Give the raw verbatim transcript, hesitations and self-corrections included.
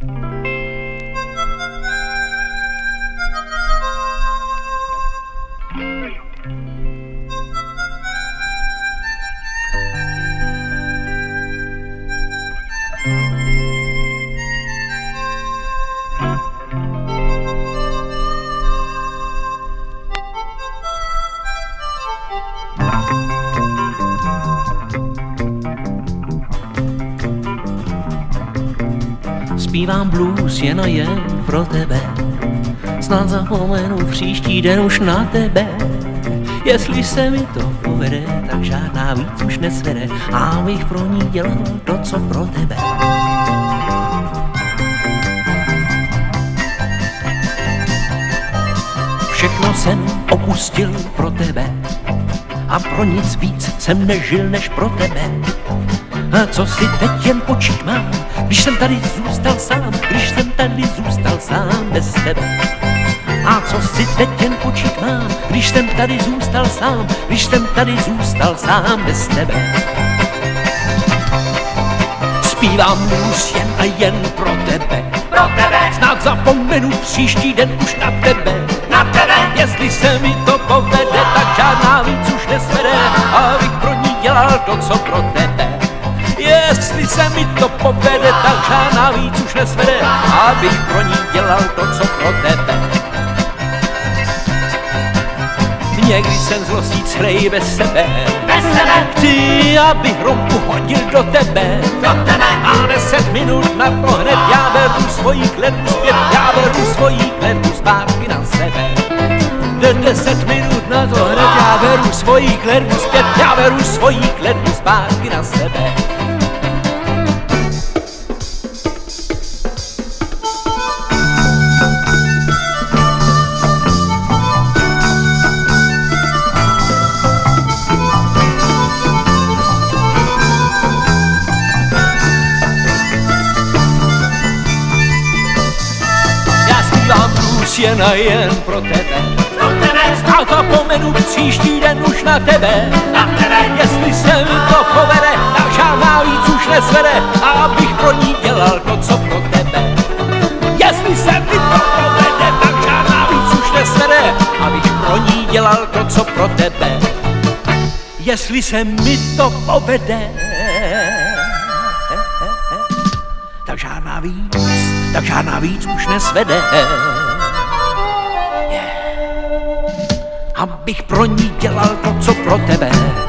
Zpívám blues jen a jen pro tebe, snad zapomenu příští den už na tebe. Jestli se mi to povede, tak žádná víc už nesvede, abych pro ní dělal to, co pro tebe. Všechno jsem opustil pro tebe a pro nic víc jsem nežil než pro tebe. A co si teď jen počít mám, když jsem tady zůstal sám, když jsem tady zůstal sám bez tebe. A co si teď jen počít mám, když jsem tady zůstal sám, když jsem tady zůstal sám bez tebe. Zpívám blues jen a jen pro tebe, pro tebe, snad zapomenu příští den už na tebe. na tebe, Jestli se mi to povede, tak žádná víc už nesvede, abych pro ní dělal to, co pro tebe. Jestli se mi to povede, tak žádná víc už nesvede, abych pro ní dělal to, co pro tebe. Někdy jsem zlostí celý bez sebe, bez sebe, chci, abych romku hodil do tebe. do tebe, A deset minut na to hned já beru svojí kletbu zpět, já beru svojí kletbu zpátky na sebe. De deset minut na to hned já beru svojí kletbu zpět, já beru svojí kletbu zpátky na sebe. Jen a jen pro tebe, pro tebe, a zapomenu příští den už na tebe. na tebe, Jestli se mi to povede, tak žádná víc už nesvede, abych pro ní dělal to, co pro tebe. Jestli se mi to povede, tak žádná víc už nesvede, abych pro ní dělal to, co pro tebe. Jestli se mi to povede, tak žádná víc, tak žádná víc už nesvede, abych pro ní dělal to, co pro tebe.